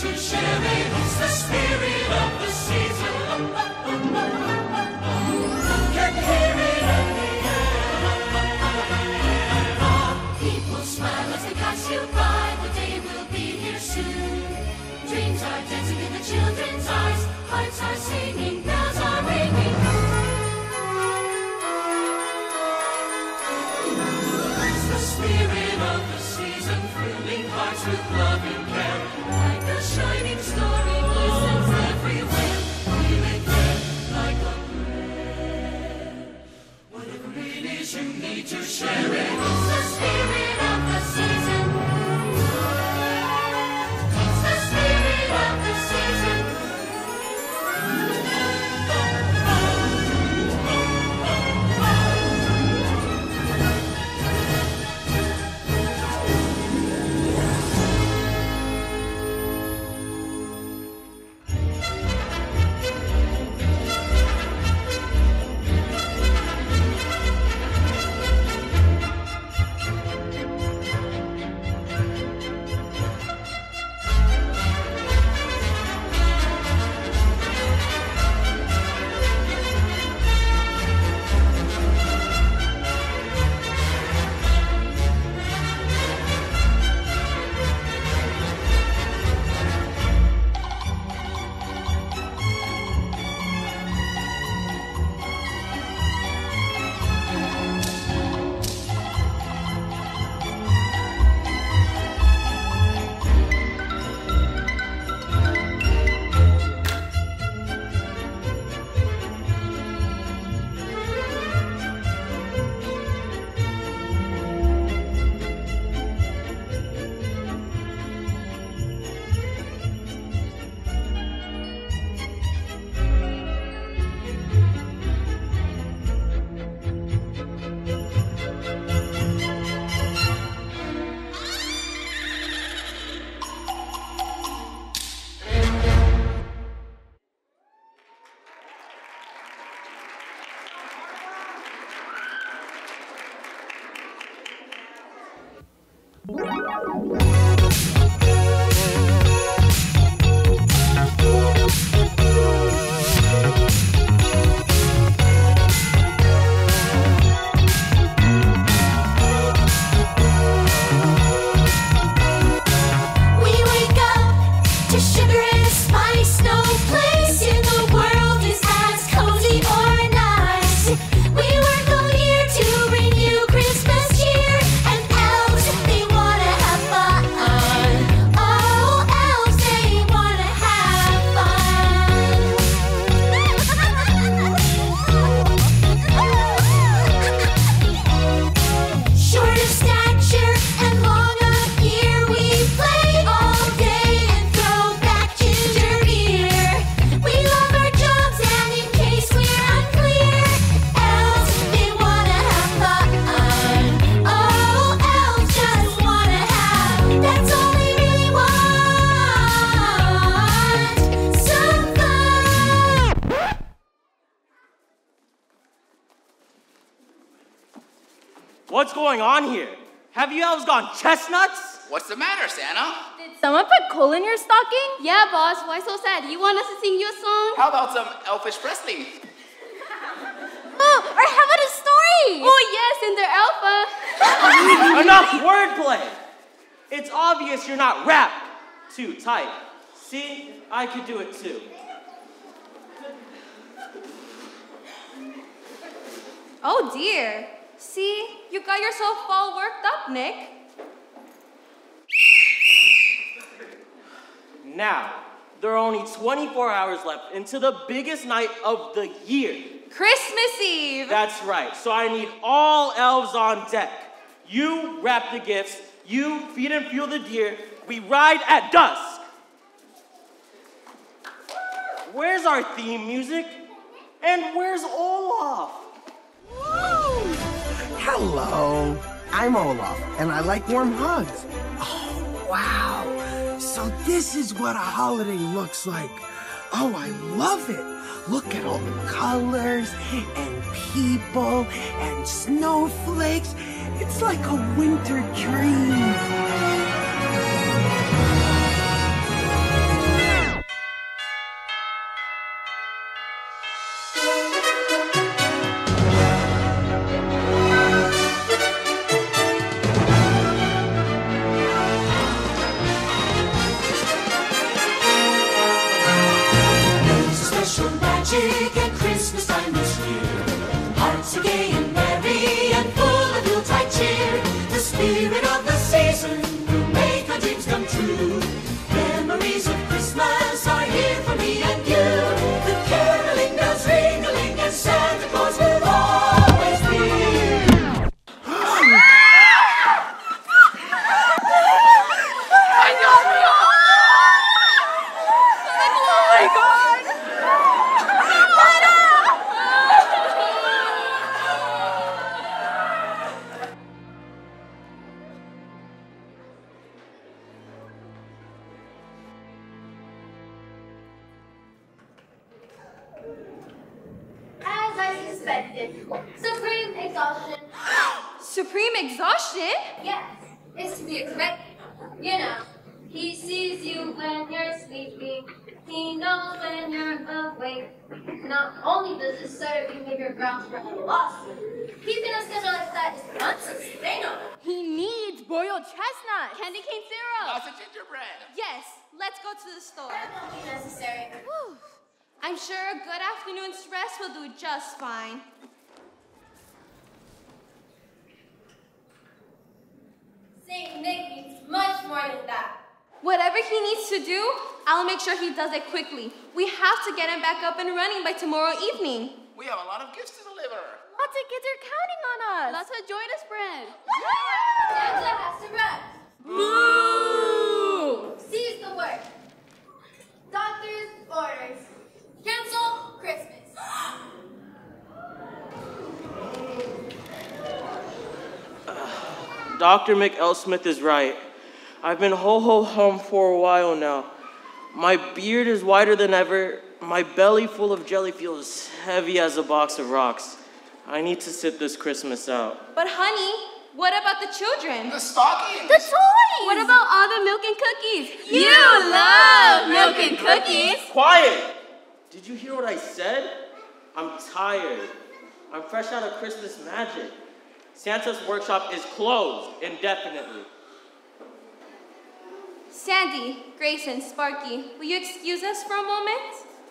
to share it. It's the spirit of the season. Can hear it in the air. People smile as they pass you by. The day will be here soon. Dreams are dancing in the children's eyes. Hearts are singing, bells are ringing. It's the spirit of the season, thrilling hearts with love and care. Like a shining star, it glistens everywhere. Feel it then, like a prayer. Whatever it is you need to share it. It's the spirit of the season. It's the spirit of the season. What's going on here? Have you elves gone chestnuts? What's the matter, Santa? Did someone put coal in your stocking? Yeah, boss. Why so sad? You want us to sing you a song? How about some Elfish Presley? Oh, or how about a story? Oh, yes, in their alpha. Enough wordplay! It's obvious you're not wrapped too tight. See, I could do it too. Oh dear. See, you got yourself all worked up, Nick. Now, there are only 24 hours left into the biggest night of the year. Christmas Eve! That's right, so I need all elves on deck. You wrap the gifts, you feed and fuel the deer, we ride at dusk. Where's our theme music? And where's Olaf? Woo! Hello, I'm Olaf, and I like warm hugs. Oh, wow. So this is what a holiday looks like. Oh, I love it. Look at all the colors and people and snowflakes. It's like a winter dream. festive. Supreme exhaustion. Supreme exhaustion? Yes, it's to be expected. You know, he sees you when you're sleeping. He knows when you're awake. Not only does this sort of behavior grounds for a lawsuit, keeping a schedule like that is unsustainable. He needs boiled chestnuts. Candy cane syrup. Lots of gingerbread. Yes, let's go to the store. That won't be necessary. Whew. I'm sure a good afternoon's rest will do just fine. Saint Nick needs much more than that. Whatever he needs to do, I'll make sure he does it quickly. We have to get him back up and running by tomorrow evening. We have a lot of gifts to deliver. Lots of kids are counting on us. Let's join us, friend. Santa has to run. Boo! Seize the word. Doctor's orders. Cancel Christmas. Dr. McElsmith is right. I've been ho-ho-hum for a while now. My beard is whiter than ever. My belly full of jelly feels heavy as a box of rocks. I need to sit this Christmas out. But honey, what about the children? The stockings. The toys! What about all the milk and cookies? You love milk and cookies! Quiet! Did you hear what I said? I'm tired. I'm fresh out of Christmas magic. Santa's workshop is closed indefinitely. Sandy, Grayson, Sparky, will you excuse us for a moment?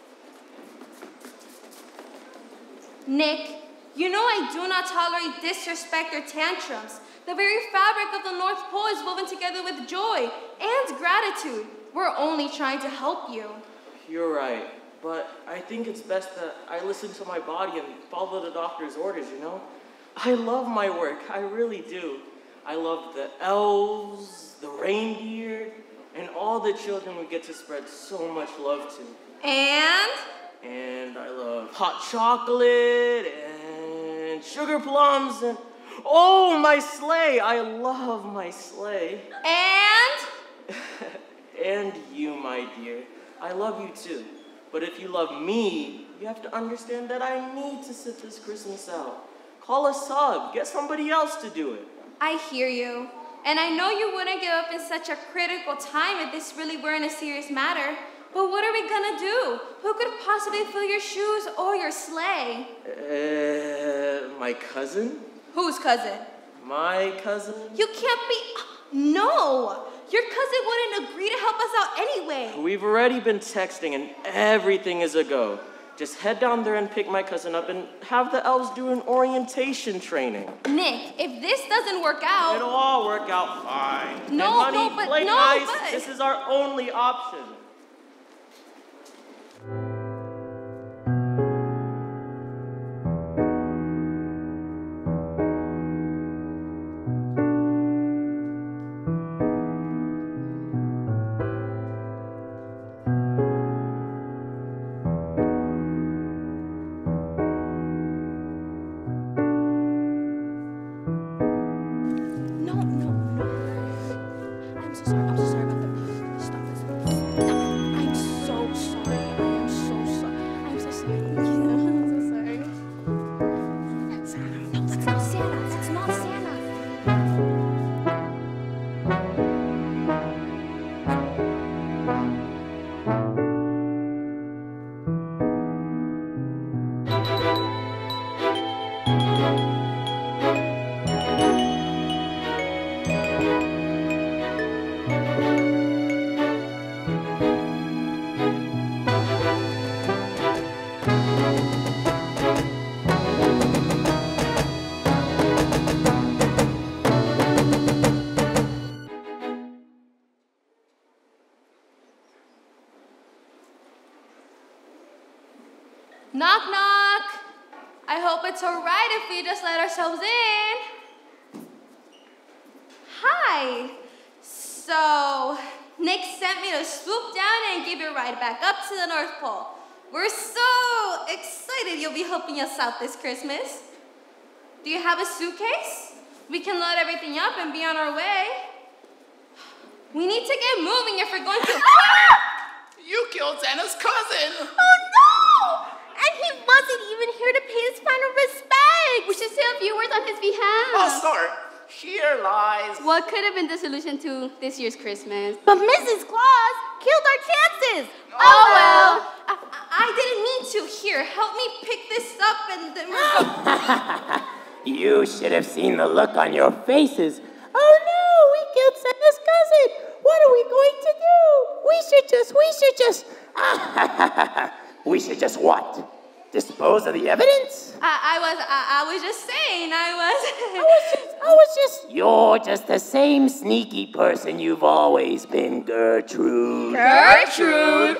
Nick, you know I do not tolerate disrespect or tantrums. The very fabric of the North Pole is woven together with joy and gratitude. We're only trying to help you. You're right, but I think it's best that I listen to my body and follow the doctor's orders, you know? I love my work, I really do. I love the elves, the reindeer, and all the children we get to spread so much love to. And I love hot chocolate and sugar plums and, oh, my sleigh. I love my sleigh. And And you, my dear. I love you too. But if you love me, you have to understand that I need to sit this Christmas out. Call a sub. Get somebody else to do it. I hear you. And I know you wouldn't give up in such a critical time if this really weren't a serious matter. But what are we gonna do? Who could possibly fill your shoes or your sleigh? My cousin? Whose cousin? My cousin? You can't be... No! Your cousin wouldn't agree to help us out anyway. We've already been texting and everything is a go. Just head down there and pick my cousin up and have the elves do an orientation training. Nick, if this doesn't work out... It'll all work out fine. No, and honey, but play no, nice. but... This is our only option. Knock, knock. I hope it's all right if we just let ourselves in. Hi. So, Nick sent me to swoop down and give you a ride back up to the North Pole. We're so excited you'll be helping us out this Christmas. Do you have a suitcase? We can load everything up and be on our way. We need to get moving if we're going to... You killed Santa's cousin. Oh no! And He wasn't even here to pay his final respects. We should say a few words on his behalf. Oh, sorry. Sheer lies. What could have been the solution to this year's Christmas? But Mrs. Claus killed our chances. Oh well. I didn't mean to. Here, help me pick this up and then You should have seen the look on your faces. Oh no, we killed Santa's cousin. What are we going to do? We should just what? Dispose of the evidence? I was just saying, You're just the same sneaky person you've always been, Gertrude. Gertrude.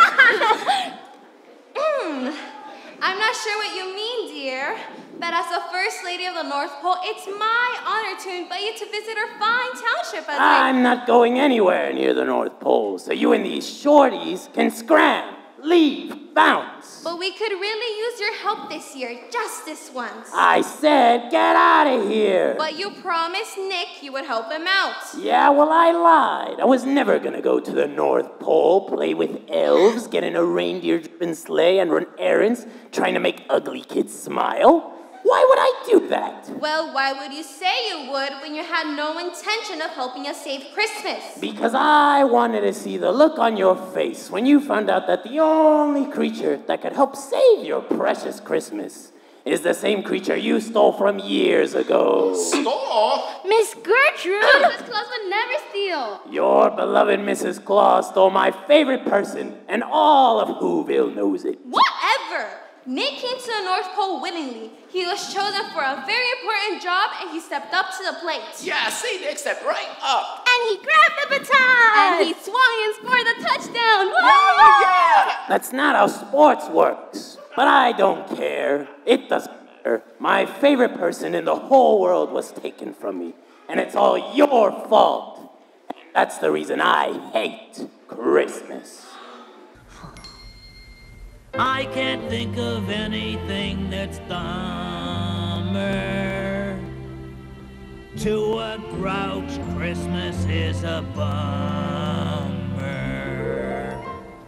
I'm not sure what you mean, dear. But as the First Lady of the North Pole, it's my honor to invite you to visit our fine township as I'm not going anywhere near the North Pole, so you and these shorties can scram, leave, bounce. But we could really use your help this year, just this once. I said get out of here. But you promised Nick you would help him out. Yeah, well, I lied. I was never gonna go to the North Pole, play with elves, get in a reindeer-driven sleigh, and run errands, trying to make ugly kids smile. Why would I do that? Well, why would you say you would when you had no intention of helping us save Christmas? Because I wanted to see the look on your face when you found out that the only creature that could help save your precious Christmas is the same creature you stole from years ago. Stole? Miss Gertrude. Mrs. Claus would never steal. Your beloved Mrs. Claus stole my favorite person, and all of Whoville knows it. Whatever! Nick came to the North Pole willingly. He was chosen for a very important job, and he stepped up to the plate. Yeah, see, Nick stepped right up. And he grabbed the baton. And he swung and scored the touchdown. Yeah. That's not how sports works. But I don't care. It doesn't matter. My favorite person in the whole world was taken from me. And it's all your fault. And that's the reason I hate Christmas. I can't think of anything that's dumber. To a grouch, Christmas is a bummer.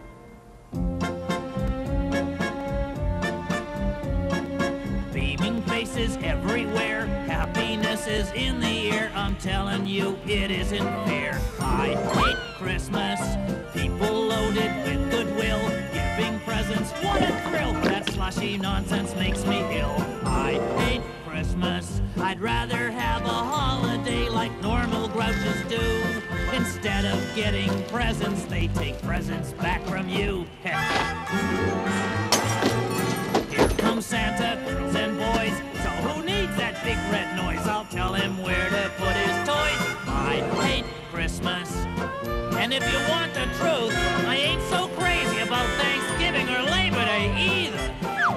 Beaming faces everywhere, happiness is in the air. I'm telling you, it isn't fair. I hate Christmas, people loaded with goodwill, giving presents, what a thrill! That slushy nonsense makes me ill. I hate Christmas, I'd rather have a holiday like normal grouches do. Instead of getting presents, they take presents back from you. Here comes Santa, girls and boys, so who needs that big red noise? I'll tell him where to put his toys. I hate Christmas. And if you want the truth, I ain't so crazy about Thanksgiving or Labor Day either.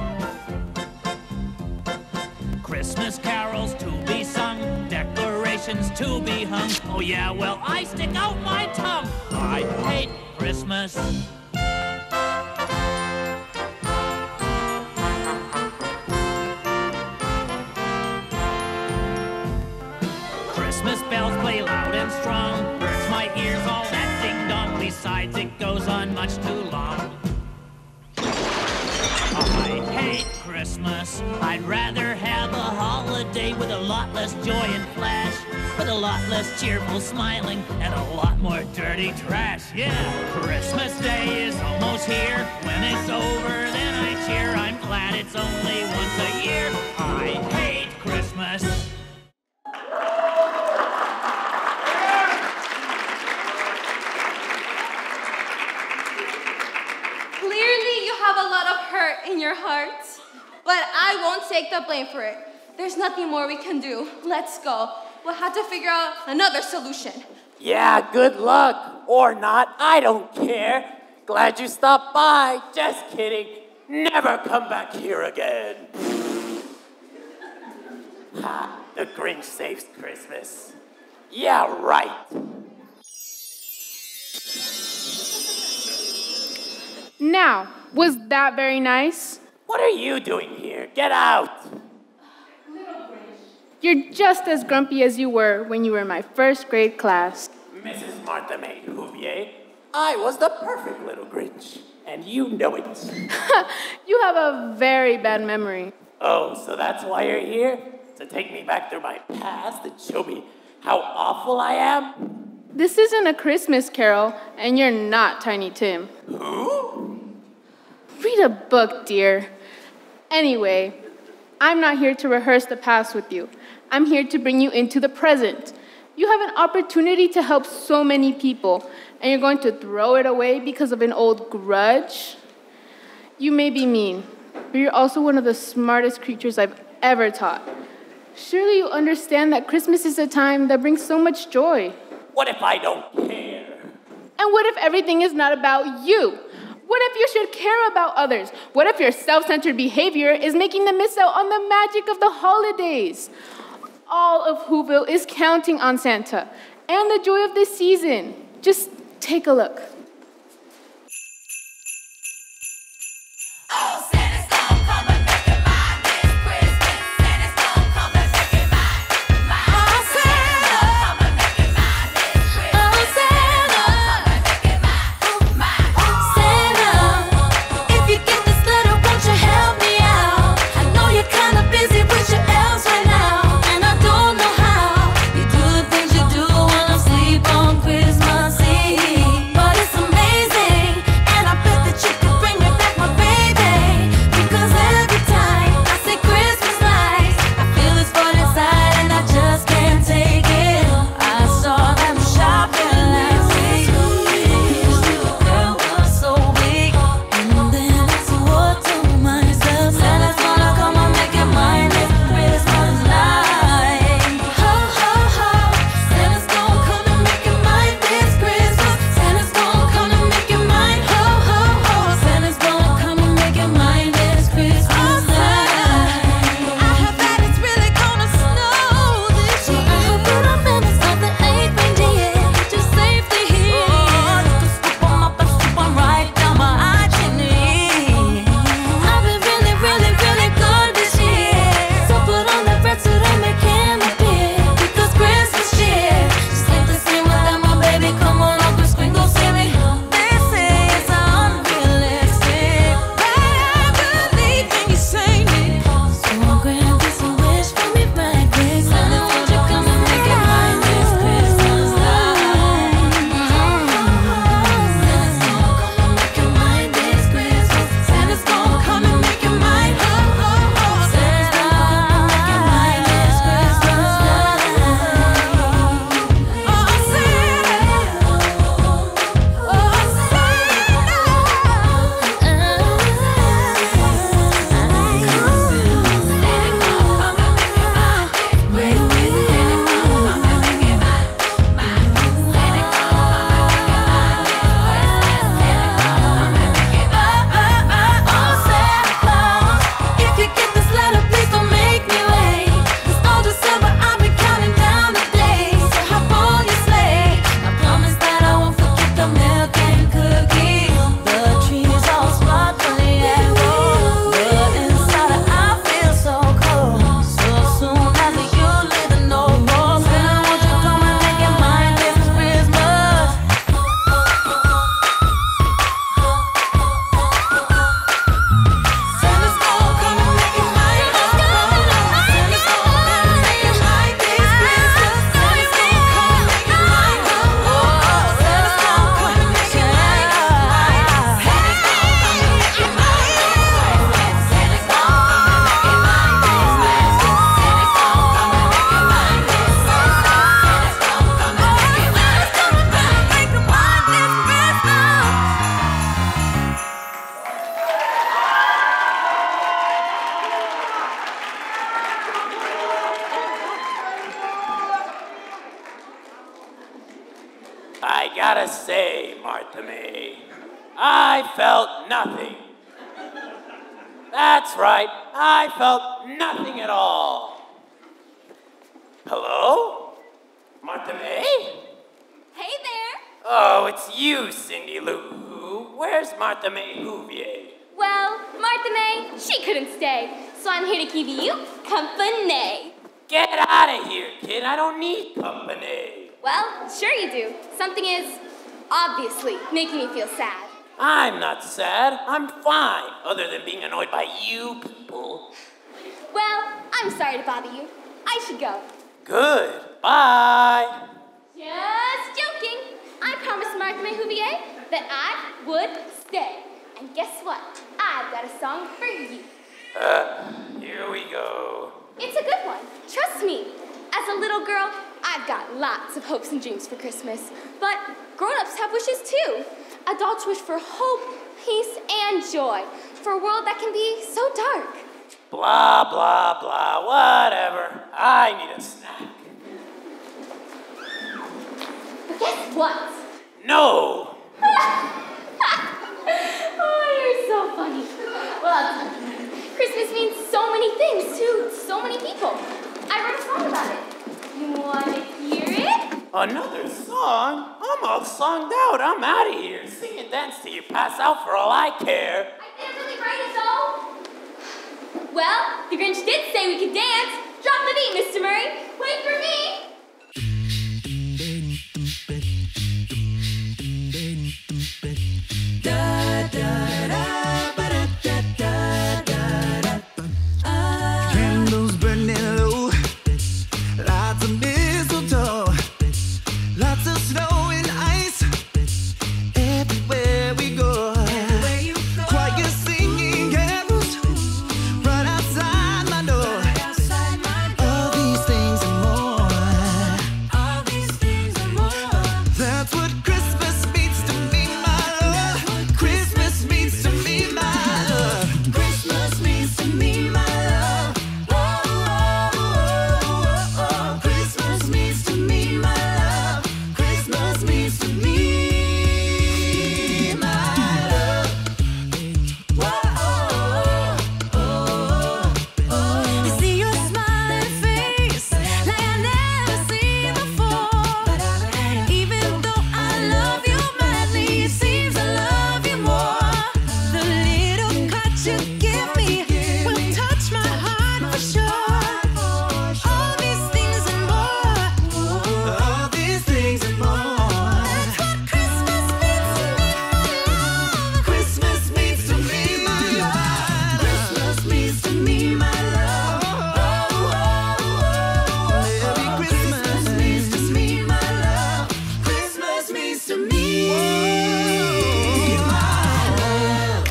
Christmas carols to be sung, decorations to be hung. Oh yeah, well, I stick out my tongue. I hate Christmas. Christmas bells play loud and strong, hurts my ears, all that ding-dong. Besides, it goes on much too long. I hate Christmas. I'd rather have a holiday with a lot less joy and flash, with a lot less cheerful smiling, and a lot more dirty trash. Yeah, Christmas Day is almost here. When it's over, then I cheer. I'm glad it's only once a year. I hate Christmas. Clearly, you have a lot of hurt in your heart. But I won't take the blame for it. There's nothing more we can do. Let's go. We'll have to figure out another solution. Yeah, good luck. Or not, I don't care. Glad you stopped by. Just kidding. Never come back here again. Ha, the Grinch saves Christmas. Yeah, right. Now, was that very nice? What are you doing here? Get out. You're just as grumpy as you were when you were in my first grade class. Mrs. Martha May Whovier. I was the perfect little Grinch, and you know it. You have a very bad memory. Oh, so that's why you're here? To take me back through my past and show me how awful I am? This isn't a Christmas carol, and you're not Tiny Tim. Who? Read a book, dear. Anyway, I'm not here to rehearse the past with you. I'm here to bring you into the present. You have an opportunity to help so many people, and you're going to throw it away because of an old grudge? You may be mean, but you're also one of the smartest creatures I've ever taught. Surely you understand that Christmas is a time that brings so much joy. What if I don't care? And what if everything is not about you? What if you should care about others? What if your self-centered behavior is making them miss out on the magic of the holidays? All of Whoville is counting on Santa and the joy of this season. Just take a look. Oh, Santa's gonna come and make it mine this Christmas. Santa's gonna come and make it mine. Oh, Santa, come and make it mine this Christmas. Oh, Santa, come and make it mine. Santa, if you get this letter, won't you help me out? I know you're kind of busy with your elves right now, and I don't know how you do the things you do when I sleep on Christmas Eve. But it's amazing, and I bet that you could bring me back my baby. Because every time I see Christmas lights, I feel this void inside, and I just can't take it. I saw them shopping last week. This little girl was so weak, and then I swore to myself, Santa's gonna come and make it mine this Christmas night. Ho, ho, ho, Santa's gonna come and make it mine this Christmas. Santa's gonna come and make it mine. Ho, ho, ho, Santa's gonna come and make it mine this Christmas night. I heard that it's really gonna snow this year. I hope that I'm in this of the 8th reindeer to safely here. Oh, you can swoop on up and swoop on right down my chimney. I've been really, really, really good this year. So put on that red suit and make him appear. Because Christmas cheer just ain't the same without my baby. Come on, Uncle Sprinkle, see me. This is unrealistic, but I believe in you, say me. So grant this a wish for me back this. Santa, won't you come and make it mine this Christmas night? Santa's gonna come and make it mine this Christmas. Santa's gonna come and make it mine. Ho, ho, ho. Santa's gonna come and make it mine this Christmas night. Oh, Santa. If you get this letter, please don't make me wait. 'Cause all December I'll be counting down the days. So hop on your sleigh. I promise that I won't forget the milk and cookies. The trees all sparkling yellow, but inside I feel so cold. So soon as you leave the note, Santa, won't you come and make it mine this Christmas? Santa's gonna come and make it mine. Santa's gonna come and make it mine this Christmas. Santa's gonna come and make it mine. Santa's gonna come and make it mine. Santa's gonna come and make it mine. Santa's gonna come and make it mine this Christmas. Santa's gonna come and make it mine this Christmas. Santa's gonna come and make it mine. Santa's gonna come and make it mine this Christmas. I gotta say, Martha May, I felt nothing. That's right, I felt nothing at all. Hello? Martha May? Hey there. Oh, it's you, Cindy Lou. Where's Martha May Houvier? Well, Martha May, she couldn't stay, so I'm here to keep you company. Get out of here, kid. I don't need company. Well, sure you do. Something is obviously making me feel sad. I'm not sad. I'm fine, other than being annoyed by you people. Well, I'm sorry to bother you. I should go. Good. Bye. Just joking. I promised Martha Huvier that I would stay. And guess what? I've got a song for you. Here we go. It's a good one. Trust me. As a little girl, I've got lots of hopes and dreams for Christmas. But grown-ups have wishes too. Adults wish for hope, peace, and joy. For a world that can be so dark. Blah, blah, blah, whatever. I need a snack. But guess what? No. Oh, you're so funny. Well, I'll tell you. Christmas means so many things to so many people. I wrote a song about it. You want to hear it? Another song? I'm all songed out. I'm out of here. Sing and dance till you pass out for all I care. I didn't really write it, though. Well, the Grinch did say we could dance. Drop the beat, Mr. Murray. Wait for me. Candles burning low, lots of mistletoe, lots of snow and ice everywhere we go. Choir singing carols right outside my door. All these things and more. That's what Christmas means to me, my love. Christmas means to me, my love. Christmas means to me, my love. Christmas means to me, my love. Christmas means to me, my love. I see your smiling face like I never seen before. Even though I love you madly, it seems I love you more. The little cut you give me will touch my heart for sure. All these things and more. All these things and more. That's what Christmas means to me, my love. Christmas means to me, my love. Christmas means to me, my love. Merry Christmas means to me, my love. Christmas means to me, my love.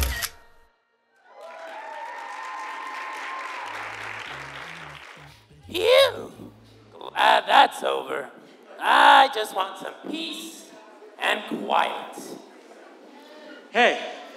Phew. Glad that's over. I just want some peace and quiet. Hey,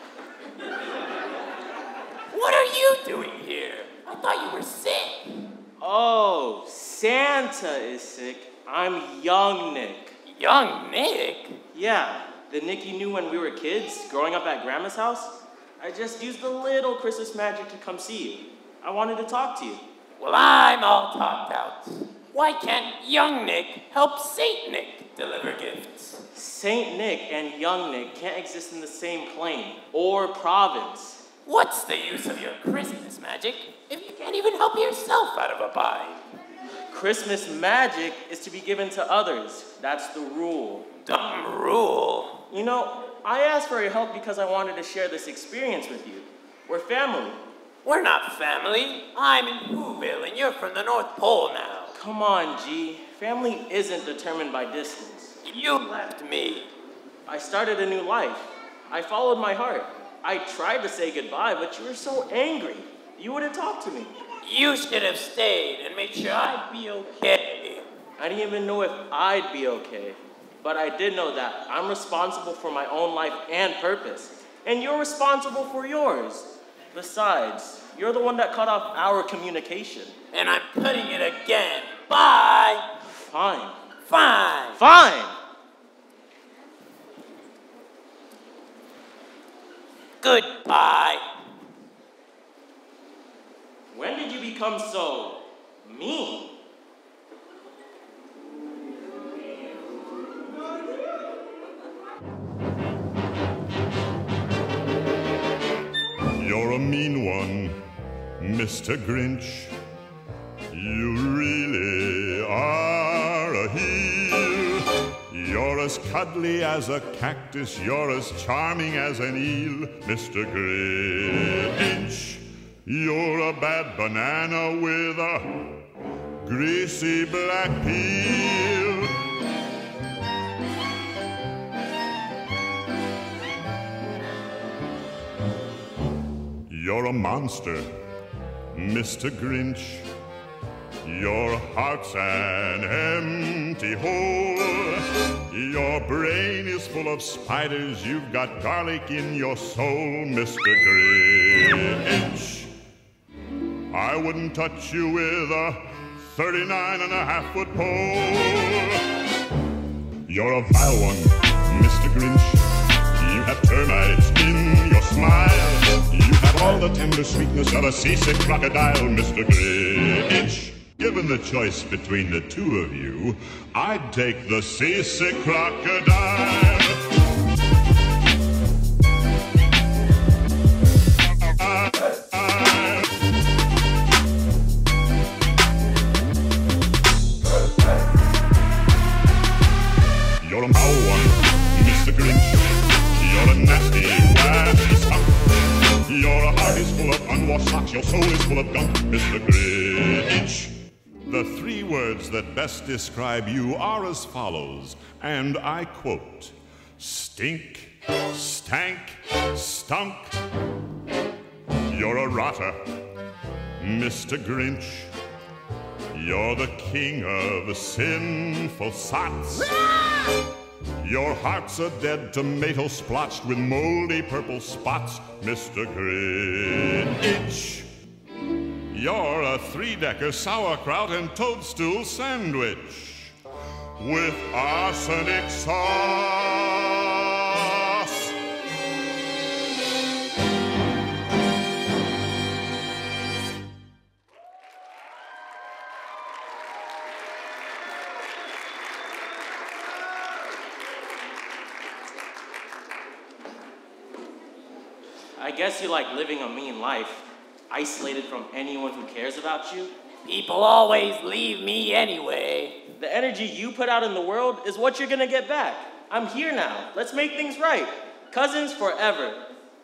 What are you doing here? I thought you were sick. oh, Santa is sick. I'm young Nick. Young Nick? Yeah, the Nick you knew when we were kids, growing up at Grandma's house. I just used a little Christmas magic to come see you. I wanted to talk to you. Well, I'm all talked out. Why can't young Nick help Saint Nick deliver gifts? Saint Nick and young Nick can't exist in the same plane or province. What's the use of your Christmas magic if you can't even help yourself out of a bind? Christmas magic is to be given to others. That's the rule. Dumb rule. You know, I asked for your help because I wanted to share this experience with you. We're family. We're not family. I'm in Whoville and you're from the North Pole now. Come on, G. Family isn't determined by distance. You left me. I started a new life. I followed my heart. I tried to say goodbye, but you were so angry. You wouldn't talk to me. You should have stayed and made sure I'd be okay. I didn't even know if I'd be okay. But I did know that I'm responsible for my own life and purpose. And you're responsible for yours. Besides, you're the one that cut off our communication. And I'm cutting it again. Bye. Fine. Fine. Fine! Goodbye. When did you become so mean? You're a mean one, Mr. Grinch. You really are a heel. You're as cuddly as a cactus, you're as charming as an eel, Mr. Grinch. You're a bad banana with a greasy black peel. You're a monster, Mr. Grinch. Your heart's an empty hole. Your brain is full of spiders. You've got garlic in your soul, Mr. Grinch. I wouldn't touch you with a 39.5-foot pole. You're a vile one, Mr. Grinch. You have termites in your smile. You have all the tender sweetness of a seasick crocodile, Mr. Grinch. Given the choice between the two of you, I'd take the seasick crocodile. You're a foul one, Mr. Grinch. You're a nasty, nasty skunk. Your heart is full of unwashed socks. Your soul is full of gunk, Mr. Grinch. The three words that best describe you are as follows, and I quote: stink, stank, stunk. You're a rotter, Mr. Grinch. You're the king of sinful sots. Your heart's a dead tomato splotched with moldy purple spots, Mr. Grinch. You're a three-decker sauerkraut and toadstool sandwich with arsenic sauce. I guess you like living a mean life, isolated from anyone who cares about you. People always leave me anyway. The energy you put out in the world is what you're gonna get back. I'm here now. Let's make things right. Cousins forever.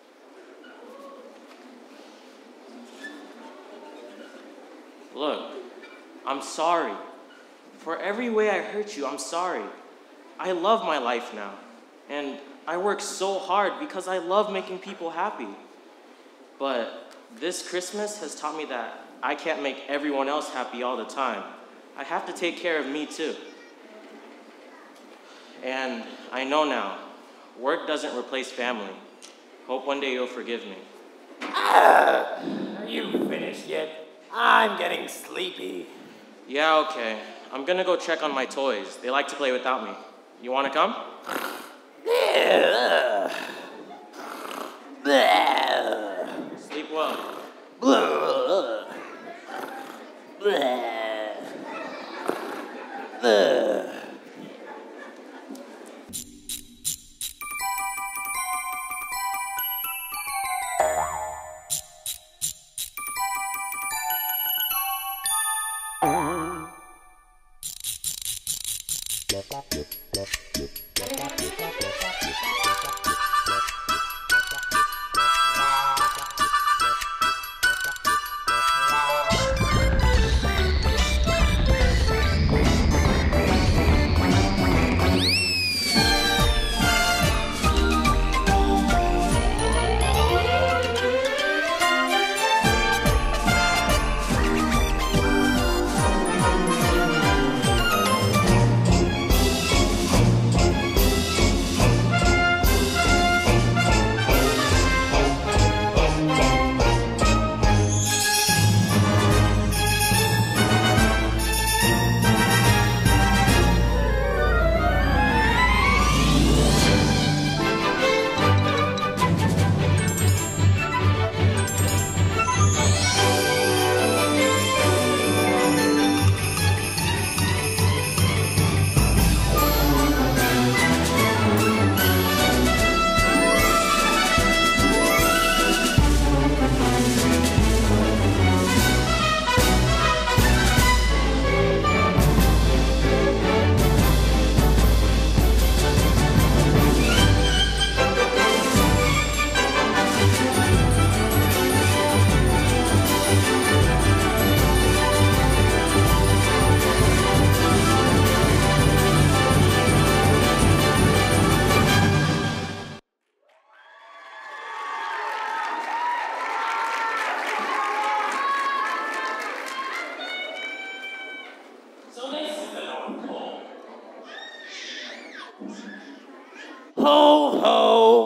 Look, I'm sorry. For every way I hurt you, I'm sorry. I love my life now. And I work so hard because I love making people happy. But this Christmas has taught me that I can't make everyone else happy all the time. I have to take care of me too. And I know now, work doesn't replace family. Hope one day you'll forgive me. Are you finished yet? I'm getting sleepy. Yeah, okay. I'm gonna go check on my toys. They like to play without me. You wanna come? Sleep well.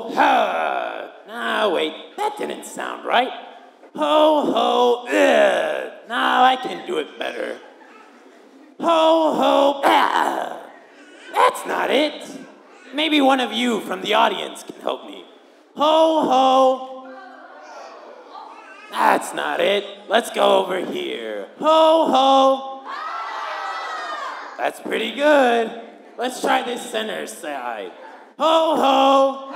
ha. Nah, wait, that didn't sound right. Ho, ho, ugh. Now I can do it better. Ho, ho, ah. That's not it. Maybe one of you from the audience can help me. Ho, ho. That's not it. Let's go over here. Ho, ho. That's pretty good. Let's try this center side. Ho, ho.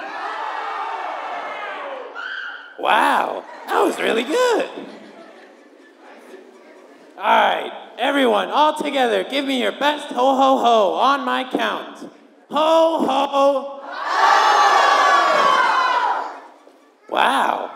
Wow, that was really good. All right, everyone, all together, give me your best ho, ho, ho on my count. Ho, ho. Wow.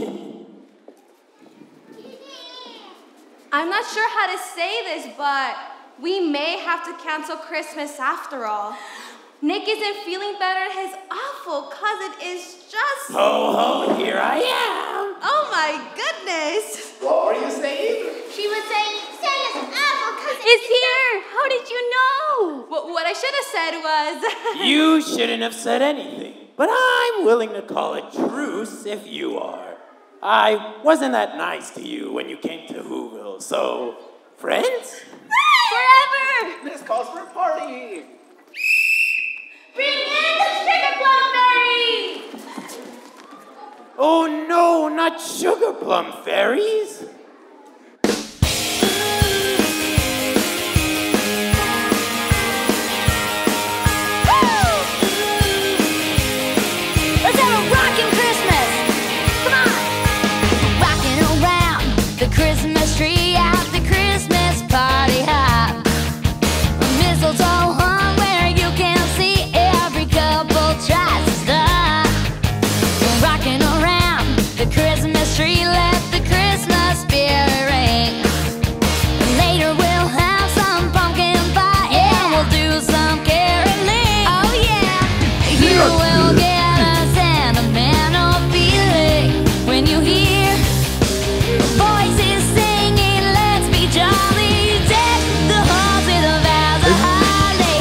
I'm not sure how to say this, but we may have to cancel Christmas after all. Nick isn't feeling better and his awful cousin is just... Ho, ho, here I am. Oh my goodness. What were you saying? She was saying, Santa's awful cousin is here. How did you know? What I should have said was... You shouldn't have said anything, but I'm willing to call it truce if you are. I wasn't that nice to you when you came to Whoville, so friends? Forever. This calls for a party. Bring in the sugar plum fairies. Oh no, not sugar plum fairies. Let's have a rockin' Christmas. Come on. Rocking around the Christmas tree at the Christmas party hop. Mistletoe hung where you can see every couple tries to stop. Rocking around the Christmas tree, let the Christmas spirit ring. Later we'll have some pumpkin pie and we'll do some caroling. Oh yeah, you will get a sentimental feeling when you hear voices singing, let's be jolly. Deck the halls with a boughs of holly.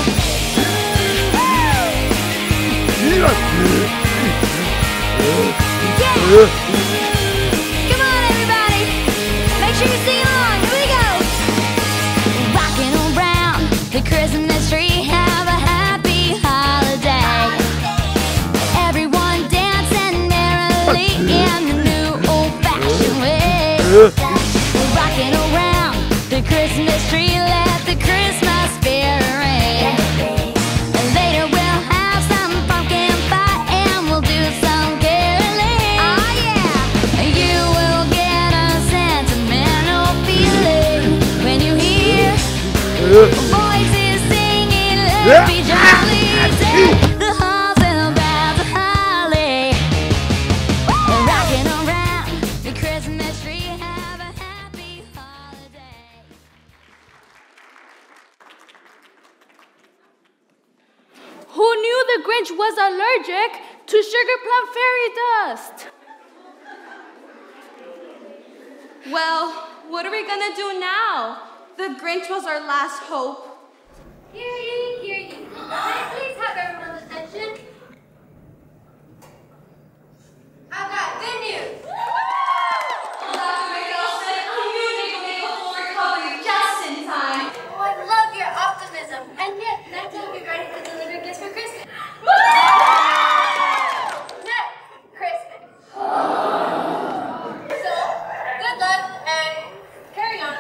Yeah! Come on, everybody. Make sure you sing along. Here we go. Rocking around the Christmas tree, have a happy holiday. Everyone dancing merrily in the new old-fashioned way. Rocking around the Christmas tree, let the Christmas spirit ring. And later we'll have some pumpkin pie and we'll do some caroling. Oh yeah, you will get a sentimental feeling when you hear voices singing, let's be jolly. Deck the halls with a boughs of holly. Rocking around the Christmas tree, have a happy holiday. Who knew the Grinch was allergic to sugar plum fairy dust? Well, what are we gonna do now? The Grinch was our last hope. Hear ye, hear ye. May I please have everyone's attention? I've got good news. Just in time. Oh, I love your optimism. And yet, next time you're ready to deliver gifts for Christmas. Next Christmas. So, good luck and carry on.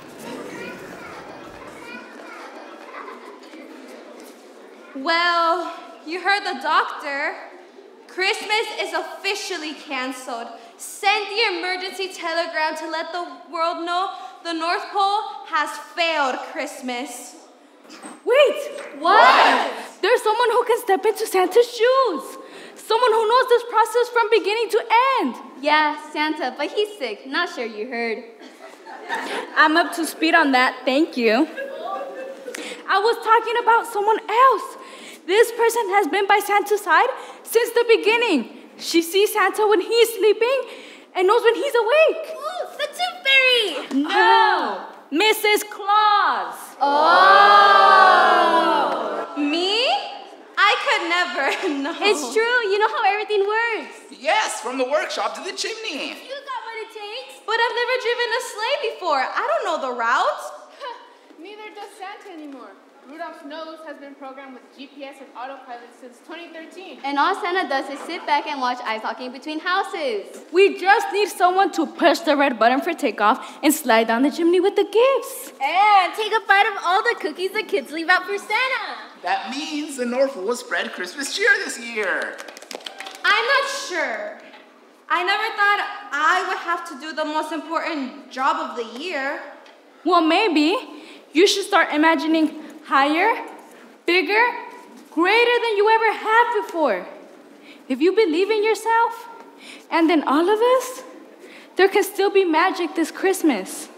Well, you heard the doctor. Christmas is officially canceled. Send the emergency telegram to let the world know the North Pole has failed Christmas. Wait! What? There's someone who can step into Santa's shoes. Someone who knows this process from beginning to end. Yeah, Santa, but he's sick. Not sure you heard. I'm up to speed on that, thank you. I was talking about someone else. This person has been by Santa's side since the beginning. She sees Santa when he's sleeping and knows when he's awake. Ooh, the Tooth Fairy. No, Mrs. Claus. Oh. Me? I could never. No. It's true. You know how everything works. Yes, from the workshop to the chimney. You got what it takes. But I've never driven a sleigh before. I don't know the routes. Neither does Santa anymore. Rudolph's nose has been programmed with GPS and autopilot since 2013. And all Santa does is sit back and watch ice hockey between houses. We just need someone to push the red button for takeoff and slide down the chimney with the gifts. And take a bite of all the cookies the kids leave out for Santa. That means the North will spread Christmas cheer this year. I'm not sure. I never thought I would have to do the most important job of the year. Well, maybe you should start imagining higher, bigger, greater than you ever had before. If you believe in yourself, and then all of us, there can still be magic this Christmas.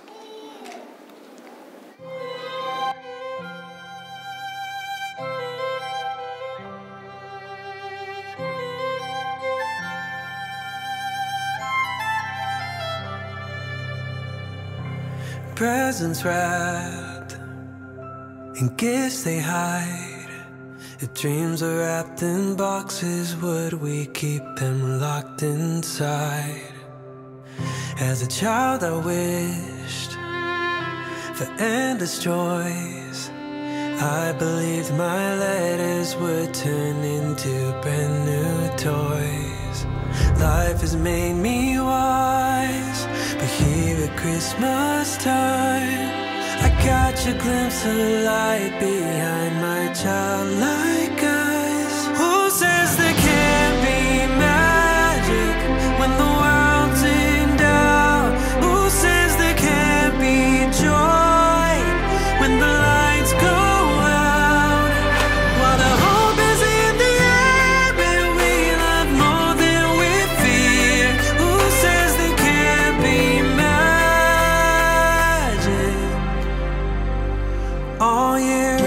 Presents wrapped in gifts they hide. If dreams are wrapped in boxes, would we keep them locked inside? As a child I wished for endless joys. I believed my letters would turn into brand new toys. Life has made me wise, but here at Christmas time, I catch a glimpse of light behind my childlike eyes. Who says there can't be magic when the world's in doubt? Who says there can't be joy when the lights go out? While the hope is in the air and we love more than we fear. Who says there can't be magic all year?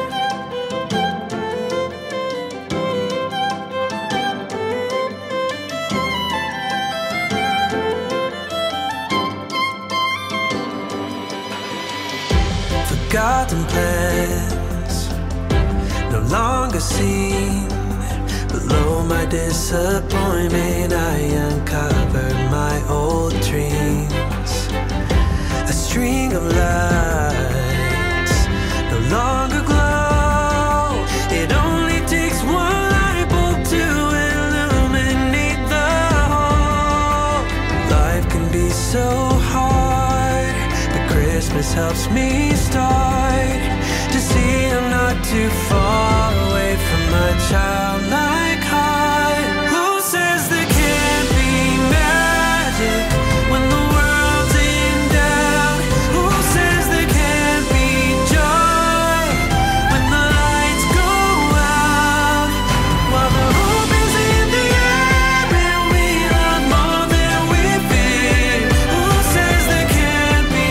Forgotten plans, no longer seen. Below my disappointment, I uncovered my old dreams. A string of lights no longer glow. It only takes one light bulb to illuminate the whole. Life can be so hard, but Christmas helps me start to see I'm not too far away from my childlike heart. Who says there can't be magic when the world's in doubt? Who says there can't be joy when the lights go out? While the hope is in the air and we love more than we fear. Who says there can't be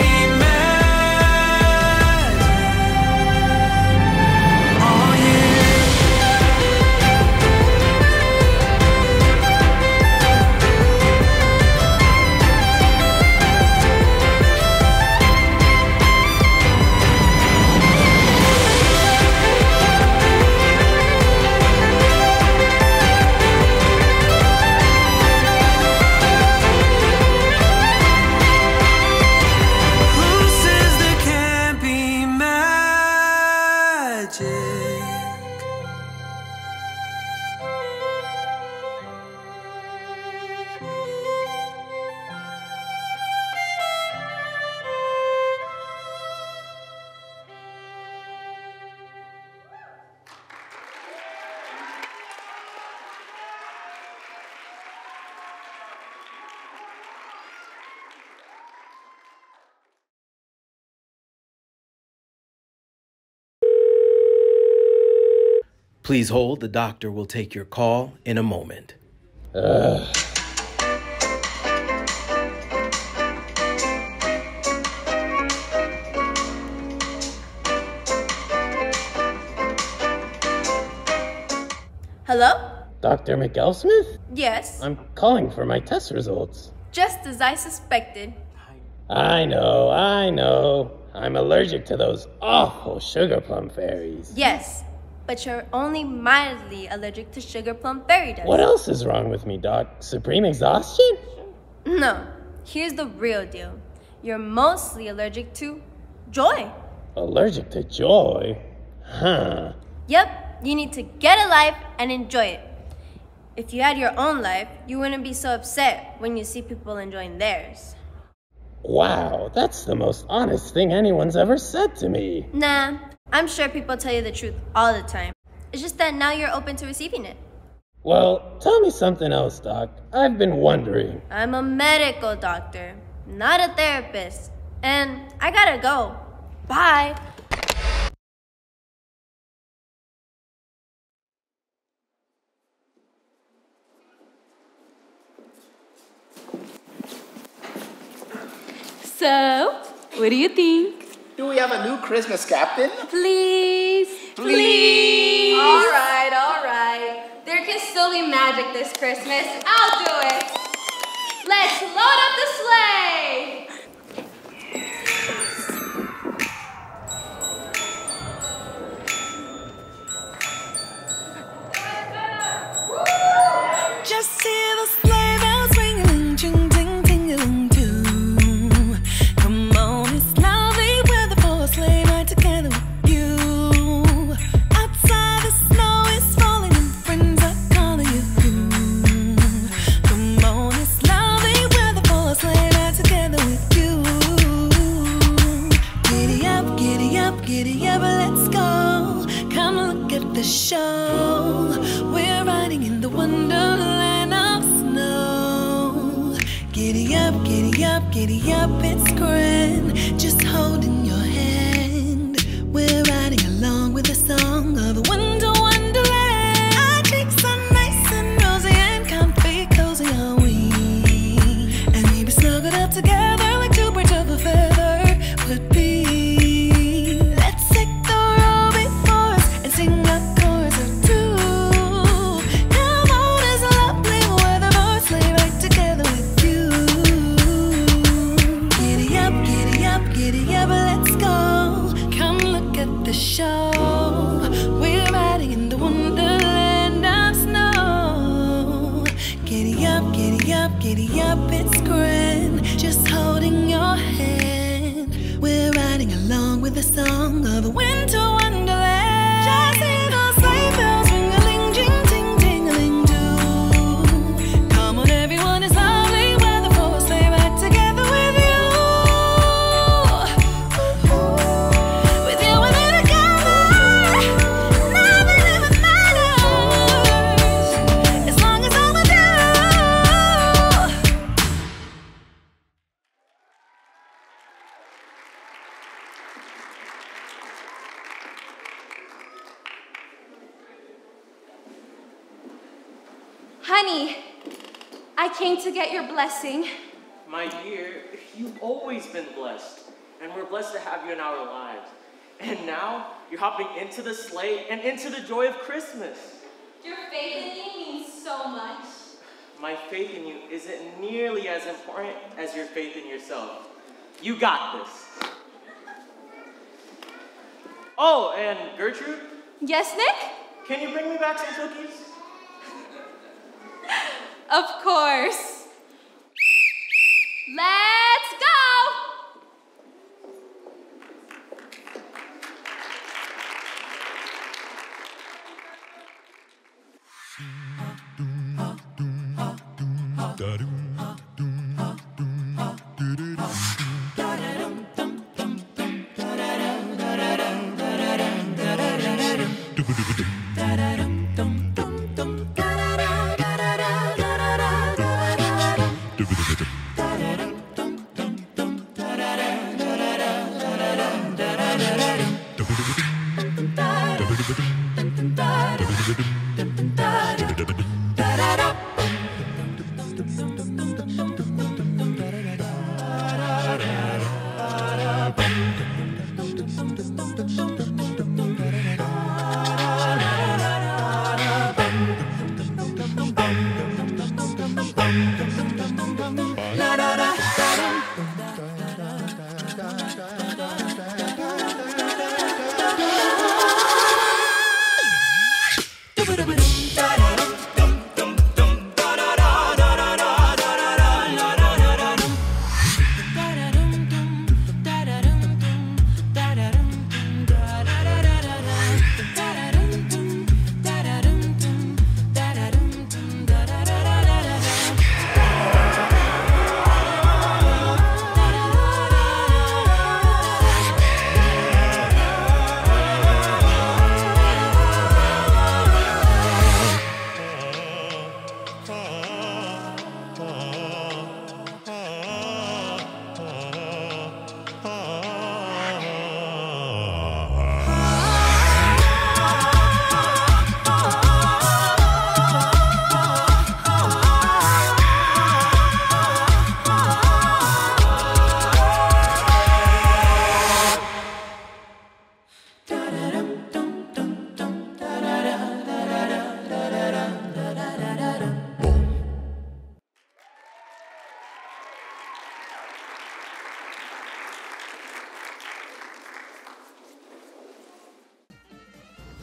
magic all year? Who says there can't be magic? Please hold. The doctor will take your call in a moment. Hello? Dr. McElsmith? Yes, I'm calling for my test results. just as I suspected. I know. I'm allergic to those awful sugar plum fairies. Yes, but you're only mildly allergic to sugar plum fairy dust. What else is wrong with me, Doc? Supreme exhaustion? No, here's the real deal. You're mostly allergic to joy. Allergic to joy? Huh. Yep, you need to get a life and enjoy it. If you had your own life, you wouldn't be so upset when you see people enjoying theirs. Wow, that's the most honest thing anyone's ever said to me. Nah, I'm sure people tell you the truth all the time. It's just that now you're open to receiving it. Well, tell me something else, Doc. I've been wondering. I'm a medical doctor, not a therapist. And I gotta go. Bye. So, what do you think? Do we have a new Christmas captain? Please. Please. All right. There can still be magic this Christmas. I'll do it. Let's load up the sleigh. Just hear the sleigh bells ringing, ting, ting, ting-a-ling too. Come on, it's lovely weather for a sleigh ride together with you. Outside the snow is falling and friends are calling you. Come on, it's lovely weather for a sleigh ride together with you. Giddy up, giddy up, giddy up, let's go. Come look at the show. We're riding in the wonderland of snow. Giddy up, giddy up, giddy up, it's grand. Just holding your hand. We're riding along with the song of the winter wonderland. Our cheeks are nice and rosy and comfy, cozy are we. And maybe snuggled up together like two birds of a feather would be. Let's take the road before us and sing a chorus or two. Come on, it's lovely weather for a sleigh ride together with you. Giddy up, let's go. Come look at the show. We're riding in the wonderland of snow. Giddy up, it's grand. Just holding your hand. We're riding along with the song of the winter wonderland. Just hear those sleigh bells ring-a-ling, jing, ting, ting-a-ling too. Come on, everyone, it's lovely weather for a sleigh ride together with you. With you and me together, nothing even matters as long as I'm with you. Honey, I came to get your blessing. My dear, you've always been blessed, and we're blessed to have you in our lives. And now, you're hopping into the sleigh and into the joy of Christmas. Your faith in me means so much. My faith in you isn't nearly as important as your faith in yourself. You got this. Oh, and Gertrude? Yes, Nick? Can you bring me back some cookies? Of course. Let's go!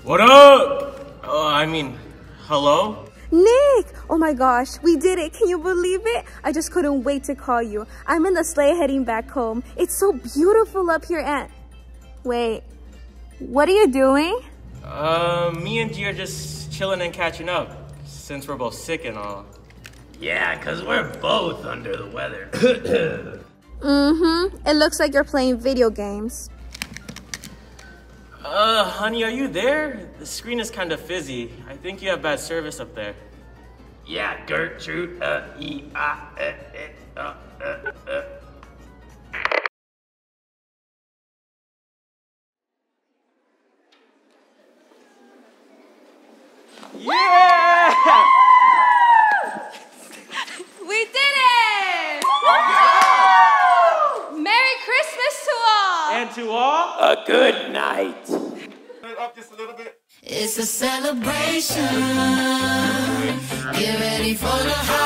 What up? Hello? Nick! Oh my gosh, we did it. Can you believe it? I just couldn't wait to call you. I'm in the sleigh heading back home. It's so beautiful up here and... Wait, what are you doing? Me and G are just chilling and catching up, since we're both sick and all. Yeah, 'cause we're both under the weather. Mm-hmm. It looks like you're playing video games. Honey, are you there? The screen is kind of fizzy. I think you have bad service up there. Yeah, Gertrude, Yeah! We did it! Merry Christmas to all! And to all, a good night. Up just a little bit. It's a celebration. Get ready for the holiday.